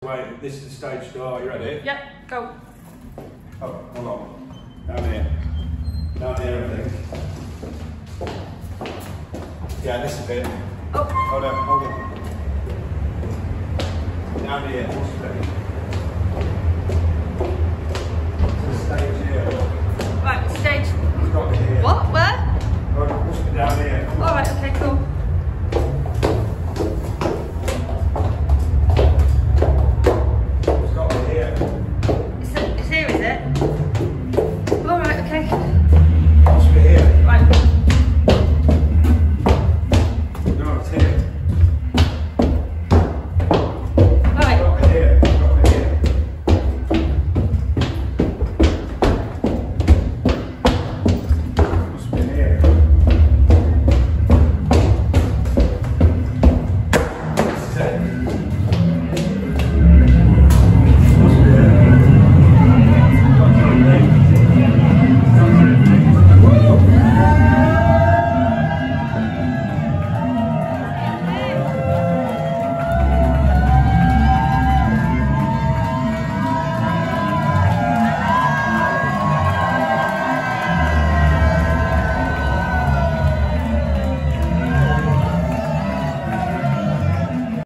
Right, this is the stage door. You ready? Yep, go. Oh, hold on. Down here. Down here, I think. Yeah, this is it. Oh. Hold on, hold on. Down here, what's the